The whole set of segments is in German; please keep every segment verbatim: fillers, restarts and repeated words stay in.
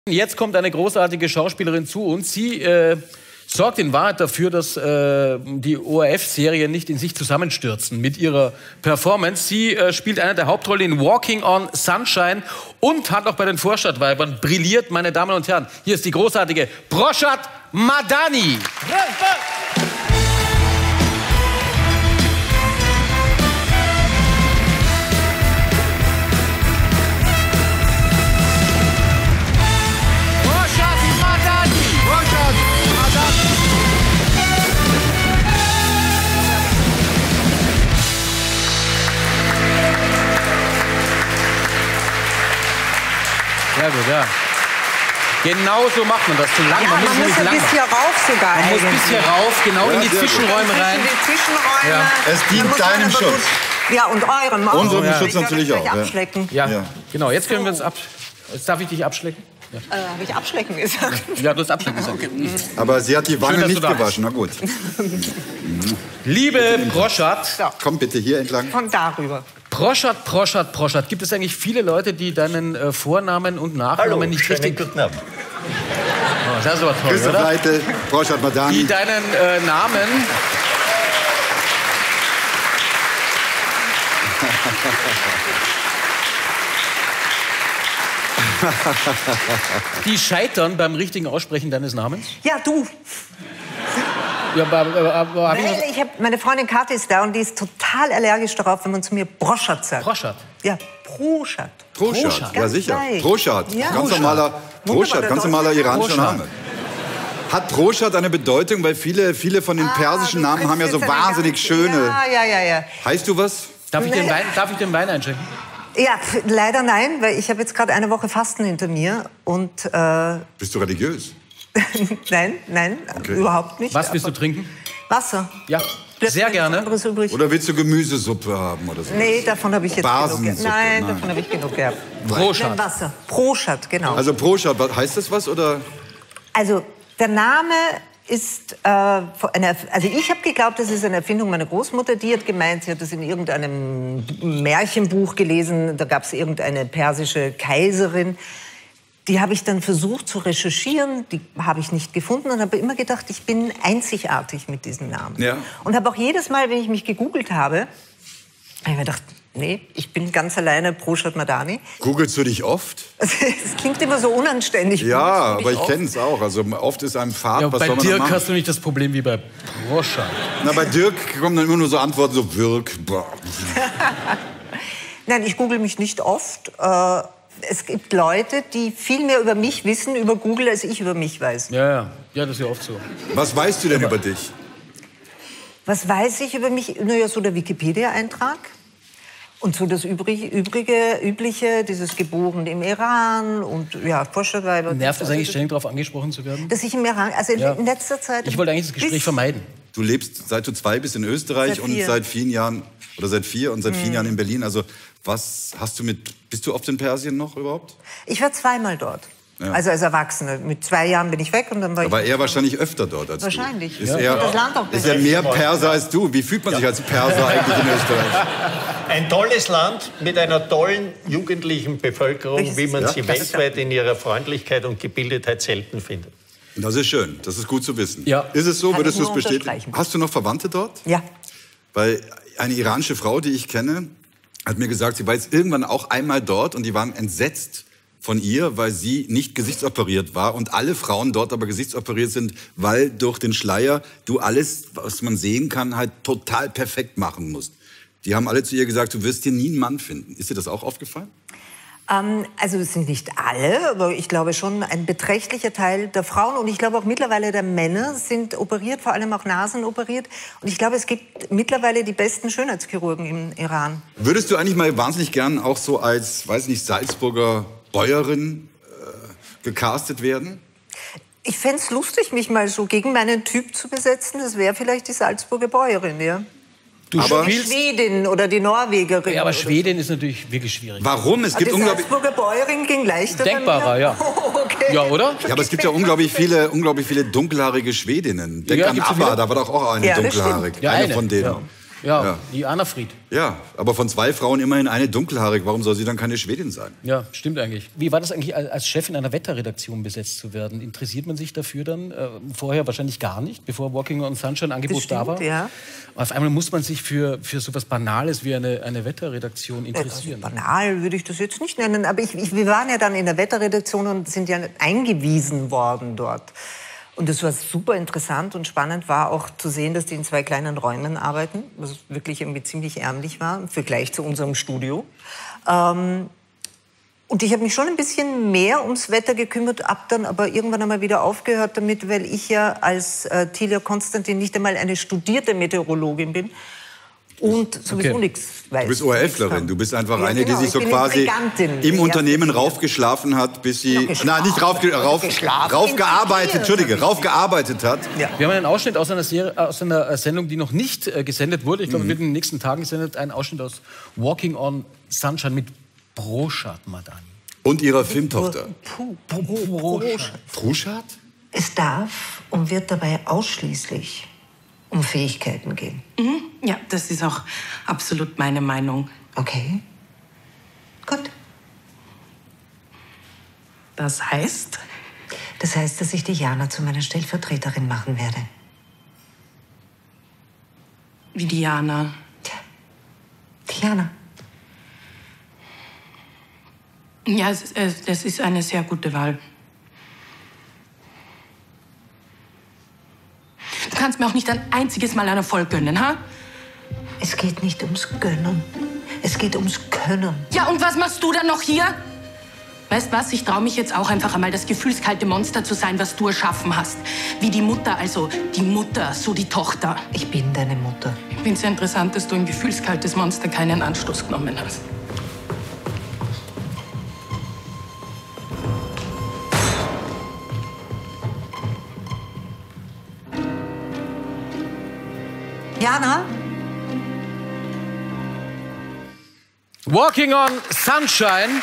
Jetzt kommt eine großartige Schauspielerin zu uns. Sie äh, sorgt in Wahrheit dafür, dass äh, die O R F-Serien nicht in sich zusammenstürzen mit ihrer Performance. Sie äh, spielt eine der Hauptrollen in Walking on Sunshine und hat auch bei den Vorstadtweibern brilliert, meine Damen und Herren. Hier ist die großartige Proshat Madani. Sehr gut, ja. Genau so macht man das. Zu lang. Ja, man muss, man muss ein bisschen rauf sogar. Man muss bis hier rauf, genau ja, in die Zwischenräume rein. In die Zwischenräume. Ja. Es dient deinem Schutz. Gut, ja, und eurem auch. Unserem ja. Schutz natürlich auch. Abschlecken. Ja, ja, genau. Jetzt können wir uns ab. Jetzt darf ich dich abschlecken. Ja. Äh, Habe ich abschlecken gesagt? Ja, du hast abschlecken gesagt. Aber sie hat die Wange Schön, nicht gewaschen. Na gut. Liebe Proshat. So. Komm bitte hier entlang. Von darüber. Proshat, Proshat, Proshat. Gibt es eigentlich viele Leute, die deinen äh, Vornamen und Nachnamen Hallo, nicht schönen richtig... guten Abend. Oh, das ist aber toll, Christoph oder? Leite, Proshat Madani. Die deinen äh, Namen... die scheitern beim richtigen Aussprechen deines Namens? Ja, du. Ja, aber, aber, aber, hab ich Weil ich hab, meine Freundin Kathi ist da und die ist total allergisch darauf, wenn man zu mir Broschat sagt. Proshat. Ja, Proshat. Proshat, Proshat. ja Ganz sicher. leicht. Proshat, Ja. ganz normaler, Proshat, ganz normaler iranischer Proshat. Name. Hat Proshat eine Bedeutung, weil viele, viele von den persischen Ah, du Namen haben ja so kriegst jetzt eine wahnsinnig ganz- schöne. Ja, ja, ja, ja. Heißt du was? Darf ich, den Nee. Wein, darf ich den Wein einschenken? Ja, pf, leider nein, weil ich habe jetzt gerade eine Woche Fasten hinter mir und äh, Bist du religiös? nein, nein, Okay. überhaupt nicht. Was willst du aber trinken? Wasser. Ja, Bleibt sehr mir nichts gerne. anderes übrig. Oder willst du Gemüsesuppe haben oder so? Nee, davon habe ich jetzt genug. Basensuppe, gehabt. Nein, nein. davon habe ich genug gehabt. Nein, Proshat. Wasser. Proshat, genau. Also Proshat, was- heißt das was oder? Also der Name ist, äh, eine, also ich habe geglaubt, das ist eine Erfindung meiner Großmutter. Die hat gemeint, sie hat das in irgendeinem Märchenbuch gelesen. Da gab es irgendeine persische Kaiserin. Die habe ich dann versucht zu recherchieren, die habe ich nicht gefunden und habe immer gedacht, ich bin einzigartig mit diesem Namen. Ja. Und habe auch jedes Mal, wenn ich mich gegoogelt habe, habe ich mir gedacht, nee, ich bin ganz alleine Proshat Madani. Googelst du dich oft? Es klingt immer so unanständig. Ja, Googelst du aber dich ich auch? kenne es auch. Also oft ist einem Fahrt, Ja, was bei soll man da Dirk machen? hast du nicht das Problem wie bei Proshat. Na, bei Dirk kommen dann immer nur so Antworten, so Wirk. Boah. Nein, ich google mich nicht oft. Äh, es gibt Leute, die viel mehr über mich wissen, über Google, als ich über mich weiß. Ja, ja, ja, das ist ja oft so. Was weißt du denn über dich? Was weiß ich über mich? Naja, so der Wikipedia-Eintrag. Und so das übrige, übrige, übliche, dieses geboren im Iran und ja, Vorstadtweiber. Nervt es eigentlich ständig darauf angesprochen zu werden? Dass ich im Iran, also in Ja. letzter Zeit... Ich wollte eigentlich das Gespräch bis- vermeiden. Du lebst seit du zwei bist in Österreich Seit und vier. seit vielen Jahren oder seit vier und seit vielen Jahren in Berlin. Also was hast du mit? Bist du oft in Persien noch überhaupt? Ich war zweimal dort. Ja. Also als Erwachsene. Mit zwei Jahren bin ich weg und dann war Aber ich... er wahrscheinlich öfter dort als Wahrscheinlich. du. Ist Ja. er Das Land auch ist er mehr Perser als du? Wie fühlt man sich als Perser eigentlich in Österreich? Ein tolles Land mit einer tollen jugendlichen Bevölkerung, Richtig. wie man Ja. sie weltweit in ihrer Freundlichkeit und Gebildetheit selten findet. Das ist schön. Das ist gut zu wissen. Ja. Ist es so? Kann Würdest ich du es nur bestätigen? unterstreichen. Hast du noch Verwandte dort? Ja. Weil eine iranische Frau, die ich kenne, hat mir gesagt, sie war jetzt irgendwann auch einmal dort und die waren entsetzt von ihr, weil sie nicht gesichtsoperiert war und alle Frauen dort aber gesichtsoperiert sind, weil durch den Schleier du alles, was man sehen kann, halt total perfekt machen musst. Die haben alle zu ihr gesagt, du wirst hier nie einen Mann finden. Ist dir das auch aufgefallen? Ähm, also es sind nicht alle, aber ich glaube schon ein beträchtlicher Teil der Frauen und ich glaube auch mittlerweile der Männer sind operiert, vor allem auch Nasen operiert. Und ich glaube, es gibt mittlerweile die besten Schönheitschirurgen im Iran. Würdest du eigentlich mal wahnsinnig gern auch so als, weiß nicht, Salzburger Bäuerin äh, gecastet werden? Ich fände es lustig, mich mal so gegen meinen Typ zu besetzen. Das wäre vielleicht die Salzburger Bäuerin, ja. Du Aber- Die spielst... Schwedin oder die Norwegerin. Ja, aber oder so. Schwedin ist natürlich wirklich schwierig. Warum? Es Ah, gibt die unglaublich... Salzburger Bäuerin ging leichter. bei Denkbarer, mir? ja. Okay. Ja, oder? Ja, aber es gibt ja unglaublich viele, unglaublich viele dunkelhaarige Schwedinnen. Denk Ja, an gibt's ABBA, viele? da war doch auch eine Ja, das dunkelhaarig. stimmt. Ja, eine, eine, von denen. ja. Ja, Ja. die Anna-Fried. Ja, aber von zwei Frauen immerhin eine dunkelhaarig. Warum soll sie dann keine Schwedin sein? Ja, stimmt eigentlich. Wie war das eigentlich, als Chefin einer Wetterredaktion besetzt zu werden? Interessiert man sich dafür dann? Äh, vorher wahrscheinlich gar nicht, bevor Walking on Sunshine Angebot Das stimmt, da war. ja. Auf einmal muss man sich für, für so etwas Banales wie eine, eine Wetterredaktion interessieren. Also banal würde ich das jetzt nicht nennen, aber ich, ich, wir waren ja dann in der Wetterredaktion und sind ja eingewiesen worden dort. Und es war super interessant und spannend war auch zu sehen, dass die in zwei kleinen Räumen arbeiten, was wirklich irgendwie ziemlich ärmlich war im Vergleich zu unserem Studio. Ähm, und ich habe mich schon ein bisschen mehr ums Wetter gekümmert, habe dann aber irgendwann einmal wieder aufgehört damit, weil ich ja als äh, Tilia Konstantin nicht einmal eine studierte Meteorologin bin. Und sowieso Okay. nichts weiß. Du bist O R Flerin. Du bist einfach Ja, eine, genau. die sich Ich so bin quasi Intrigantin. im Ja, Unternehmen verstehe. raufgeschlafen hat, bis sie... Noch geschlafen. Nein, nicht raufge rauf, Geschlafen. raufgearbeitet, Intrigiert. Entschuldige, raufgearbeitet hat. Wir haben einen Ausschnitt aus einer, Serie, aus einer Sendung, die noch nicht äh, gesendet wurde. Ich glaube, Mhm. wird in den nächsten Tagen gesendet. Ein Ausschnitt aus Walking on Sunshine mit Broschat Madani. Und ihrer Filmtochter. Puh, puh, puh, Truschat? Es darf und wird dabei ausschließlich um Fähigkeiten gehen. Mhm. Ja, das ist auch absolut meine Meinung. Okay. Gut. Das heißt? Das heißt, dass ich die Jana zu meiner Stellvertreterin machen werde. Wie Diana. Tja, die Jana. Ja, es, es, es ist eine sehr gute Wahl. Du kannst mir auch nicht ein einziges Mal einen Erfolg gönnen, ha? Es geht nicht ums Gönnen. Es geht ums Können. Ja, und was machst du dann noch hier? Weißt was, ich traue mich jetzt auch einfach einmal das gefühlskalte Monster zu sein, was du erschaffen hast. Wie die Mutter, also die Mutter, so die Tochter. Ich bin deine Mutter. Ich finde es sehr interessant, dass du ein gefühlskaltes Monster keinen Anstoß genommen hast. Jana? Walking on Sunshine.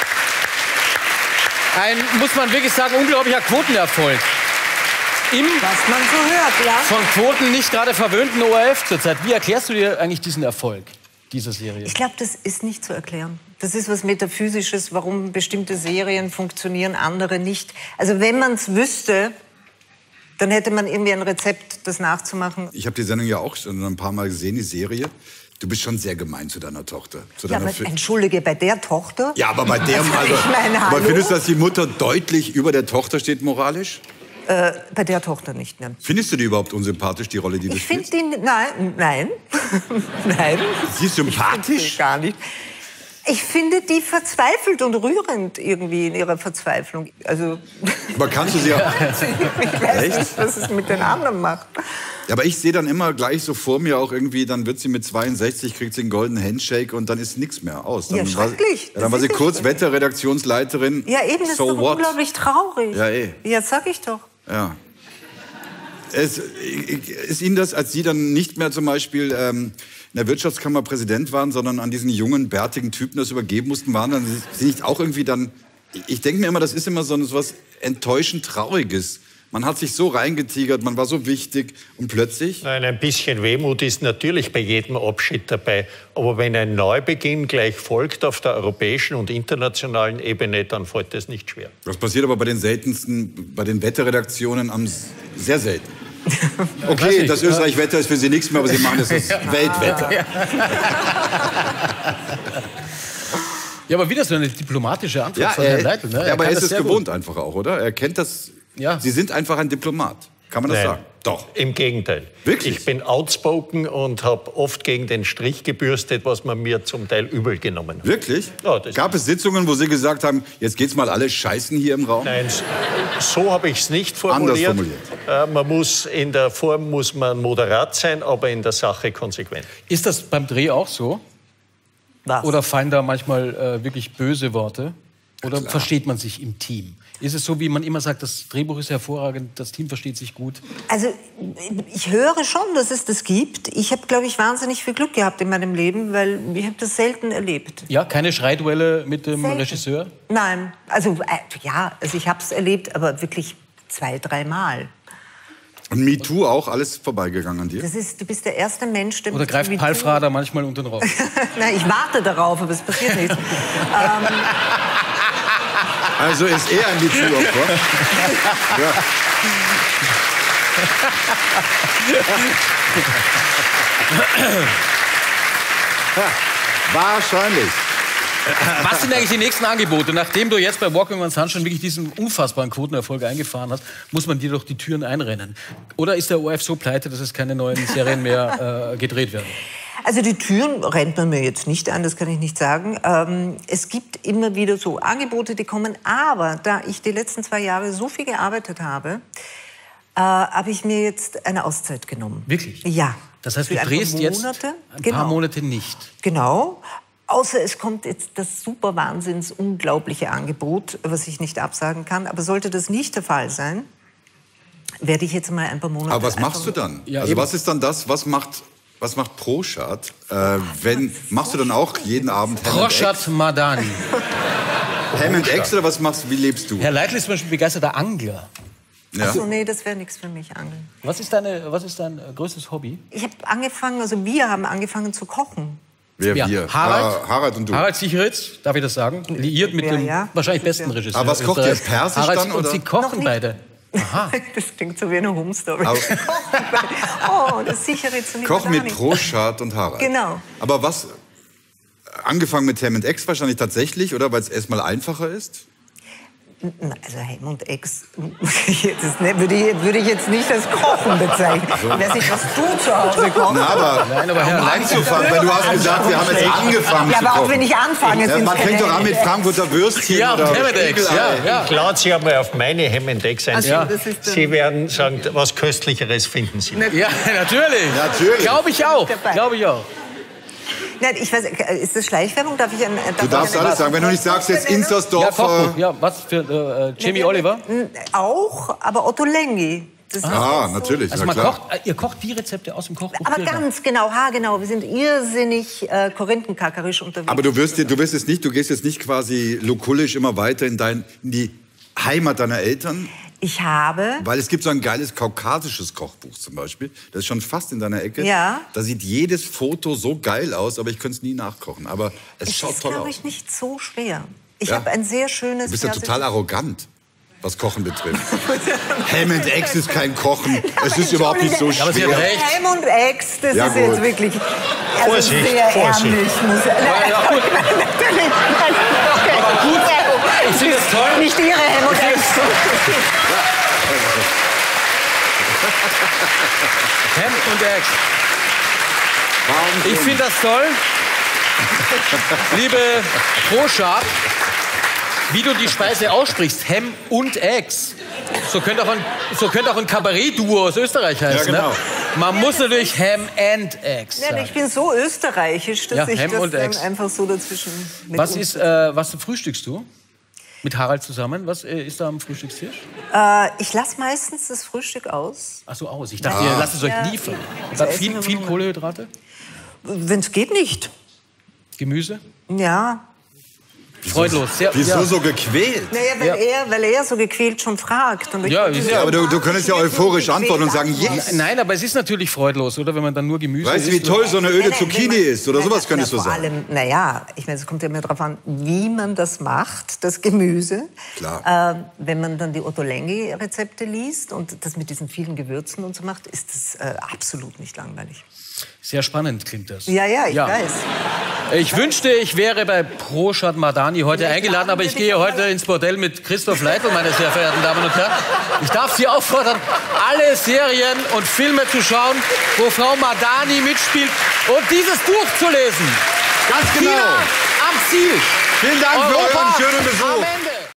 Ein, muss man wirklich sagen, unglaublicher Quotenerfolg. Im Was man so hört, ja? von Quoten nicht gerade verwöhnten O R F zurzeit. Wie erklärst du dir eigentlich diesen Erfolg dieser Serie? Ich glaube, das ist nicht zu erklären. Das ist was Metaphysisches, warum bestimmte Serien funktionieren, andere nicht. Also wenn man es wüsste, dann hätte man irgendwie ein Rezept, das nachzumachen. Ich habe die Sendung ja auch schon ein paar Mal gesehen, die Serie. Du bist schon sehr gemein zu deiner Tochter. Zu Ja, deiner aber Fi- entschuldige, bei der Tochter? ja, aber bei der... Also, Also, ich meine, aber hallo? findest du, dass die Mutter deutlich über der Tochter steht moralisch? Äh, bei der Tochter nicht, ne? Findest du die überhaupt unsympathisch, die Rolle, die du Ich finde spielst? die... Nein, nein. Nein. Sie ist sympathisch? Gar nicht. Ich finde die verzweifelt und rührend irgendwie in ihrer Verzweiflung. Also, Aber kannst du sie auch... ich weiß Echt? nicht, was es mit den anderen macht. Ja, aber ich sehe dann immer gleich so vor mir auch irgendwie, dann wird sie mit zweiundsechzig, kriegt sie einen goldenen Handshake und dann ist nichts mehr aus. Dann Ja, war, schrecklich. ja, dann Das war sie ist ja kurz schrecklich. Wetterredaktionsleiterin. Ja, eben, das so ist doch what? unglaublich traurig. Ja, eh. Ja, sag ich doch. Ja. Es, ist Ihnen das, als Sie dann nicht mehr zum Beispiel ähm, in der Wirtschaftskammer Präsident waren, sondern an diesen jungen, bärtigen Typen das übergeben mussten, waren dann Sie nicht auch irgendwie dann... Ich denke mir immer, das ist immer so was enttäuschend Trauriges. Man hat sich so reingetigert, man war so wichtig und plötzlich... Nein, ein bisschen Wehmut ist natürlich bei jedem Abschied dabei. Aber wenn ein Neubeginn gleich folgt auf der europäischen und internationalen Ebene, dann fällt das nicht schwer. Das passiert aber bei den seltensten, bei den Wetterredaktionen am s- sehr selten. Okay, das Österreich-Wetter ist für Sie nichts mehr, aber Sie machen das als Weltwetter. Ja, aber wieder so eine diplomatische Antwort Ja, von Herrn er, Leitl. Ne? ja, Er aber kann er ist das es sehr gewohnt gut. einfach auch, oder? Er kennt das. Ja. Sie sind einfach ein Diplomat. Kann man das Nein. sagen? Doch. Im Gegenteil. Wirklich? Ich bin outspoken und habe oft gegen den Strich gebürstet, was man mir zum Teil übel genommen hat. Wirklich? Ja, das- Gab es Sitzungen, wo Sie gesagt haben, jetzt geht's mal alle scheißen hier im Raum? Nein, s- so habe ich es nicht formuliert. Anders formuliert. Äh, man muss, in der Form muss man moderat sein, aber in der Sache konsequent. Ist das beim Dreh auch so? Was? Oder fallen da manchmal äh, wirklich böse Worte? Oder versteht man sich im Team? Ist es so, wie man immer sagt, das Drehbuch ist hervorragend, das Team versteht sich gut? Also ich höre schon, dass es das gibt. Ich habe, glaube ich, wahnsinnig viel Glück gehabt in meinem Leben, weil ich habe das selten erlebt. Ja, keine Schreiduelle mit dem Selten. Regisseur? Nein, also äh, ja, also ich habe es erlebt, aber wirklich zwei, dreimal. Und MeToo auch, alles vorbeigegangen an dir? Das ist, du bist der erste Mensch, der... Oder greift Palfrader manchmal unter den Rock? Nein, ich warte darauf, aber es passiert nichts. ähm, Also ist er ein MeToo-Opfer? Ja. Wahrscheinlich. Was sind eigentlich die nächsten Angebote? Nachdem du jetzt bei Walking on Sunshine wirklich diesen unfassbaren Quotenerfolg eingefahren hast, muss man dir doch die Türen einrennen. Oder ist der O R F so pleite, dass es keine neuen Serien mehr äh, gedreht werden? Also die Türen rennt man mir jetzt nicht an, das kann ich nicht sagen. Ähm, es gibt immer wieder so Angebote, die kommen. Aber da ich die letzten zwei Jahre so viel gearbeitet habe, äh, habe ich mir jetzt eine Auszeit genommen. Wirklich? Ja. Das heißt, du Für ein drehst paar jetzt Monate. ein Genau. paar Monate nicht. Genau. Außer es kommt jetzt das super wahnsinns unglaubliche Angebot, was ich nicht absagen kann. Aber sollte das nicht der Fall sein, werde ich jetzt mal ein paar Monate... Aber was machst du dann? Ja, also eben. was ist dann das, was macht, was macht Proschat? Äh, wenn, machst du dann auch jeden Abend Ham and Eggs? Proschat Madani. Ham and Eggs oder was machst du? Wie lebst du? Herr Leitl ist zum Beispiel begeisterter Angler. Ja. Ach so, nee, das wäre nichts für mich, Angeln. Was ist, deine, was ist dein äh, größtes Hobby? Ich habe angefangen, also wir haben angefangen zu kochen. Wer Ja, wir? Harald. Ah, Harald und du. Harald Sicheritz, darf ich das sagen? Liiert mit Ja, dem ja. wahrscheinlich besten Regisseur. Aber was kocht ihr? Österreichs. Persisch Harald, dann, und oder? Sie Noch kochen nicht. beide. Aha. Das klingt so wie eine Home-Story. Aber- Oh, das sichere jetzt nicht. Koch mit Proschat und Harald. Genau. Aber was, angefangen mit Ham and Eggs wahrscheinlich tatsächlich, oder? Weil es erstmal einfacher ist? Also Ham und Eggs das ne- würde, ich, würde ich jetzt nicht als Kochen bezeichnen. Ich weiß nicht, was du zu Hause kochst. Na, aber, Nein, aber Herr um Leitl- anzufangen, weil du hast gesagt, wir haben jetzt angefangen Ja, zu aber auch kochen. wenn ich anfange, Ja, sind man fängt doch an mit Frankfurter Würstchen Ja, oder und Ham and Eggs, Spiegelei. ja, ja. Ich lade Sie einmal auf meine Ham and Eggs ein. Ach so, Ja. das ist dann- Sie werden sagen, was Köstlicheres finden Sie. Ja, natürlich. Natürlich. Glaube ich auch. Dabei. Glaube ich auch. Nein, ich weiß, ist das Schleichwerbung? Darf ich ein, darf Du darfst ich eine- alles sagen. Wenn du nicht sagst, jetzt Ja, Instersdorf. Kochbuch. Ja, was für äh, Jamie Oliver? Auch, aber Otto Lengi. Das Ah, ist so- natürlich, Also na man klar. kocht, äh, ihr kocht die Rezepte aus dem Kochbuch. Aber direkt. ganz genau, haargenau. Wir sind irrsinnig äh, korinthenkackerisch unterwegs. Aber du wirst, dir- du wirst jetzt nicht, du gehst jetzt nicht quasi lokullisch immer weiter in, dein, in die Heimat deiner Eltern, Ich habe... weil es gibt so ein geiles kaukasisches Kochbuch zum Beispiel. Das ist schon fast in deiner Ecke. Ja. Da sieht jedes Foto so geil aus, aber ich könnte es nie nachkochen. Aber es Es schaut ist, toll glaube aus. ich, nicht so schwer. Ich Ja. habe ein sehr schönes... Du bist ja Fernseh- total arrogant, was Kochen betrifft. Ham and Eggs ist kein Kochen. Es ist überhaupt nicht so Ja, aber sie hat schwer. recht. Ham und Eggs, das Ja, ist gut. jetzt wirklich also Vorsicht, sehr Vorsicht. ärmlich. Muss, nein, ja, gut. natürlich. Nein, okay. Aber gut, ich finde es toll. Nicht Ihre Ham und Eggs. Ham und Eggs. Wahnsinn. Ich finde das toll. Liebe Proschat, wie du die Speise aussprichst, Ham und Eggs. So könnte auch ein, so könnte auch ein Kabarett-Duo aus Österreich heißen. Ja, genau. Ne? Man muss natürlich Ham and Eggs Nein, sagen. ich bin so österreichisch, dass Ja, ich Ham das und dann Eggs. einfach so dazwischen... mit Was uns- ist, äh, was frühstückst du? Mit Harald zusammen? Was äh, ist da am Frühstückstisch? Äh, ich lasse meistens das Frühstück aus, Ach so, aus. Ich dachte, ihr lasst es euch Ja. liefern. Das essen Viel, wir viel mal. Kohlenhydrate? wenn es geht nicht. Gemüse? Ja. Freudlos. Sehr, Wieso ja. so gequält? Naja, weil, Ja. er, weil er so gequält schon fragt. Und ich Ja, wollte ist so- ja, aber du- du könntest ja euphorisch Gequält antworten und sagen, antworten. yes. Nein, aber es ist natürlich freudlos, oder? Wenn man dann nur Gemüse Weißt du, wie isst. toll so eine öde Nein, nein, Zucchini wenn man- ist? Oder nein, sowas na, könntest du vor sagen. allem, naja, ich meine, es kommt ja immer darauf an, wie man das macht, das Gemüse. Klar. Ähm, wenn man dann die Otto Lengi-Rezepte liest und das mit diesen vielen Gewürzen und so macht, ist das äh, absolut nicht langweilig. Sehr spannend klingt das. Ja, ja, ich weiß. Ich wünschte, ich wäre bei Proschat Madani heute Vielleicht eingeladen, aber ich würde ich gehe auch heute ins Bordell mit Christoph Leitl, meine sehr verehrten Damen und Herren. Ich darf Sie auffordern, alle Serien und Filme zu schauen, wo Frau Madani mitspielt und dieses Buch zu lesen. Ganz genau. China am Ziel. Vielen Dank für Europa euren schönen Besuch. am Ende.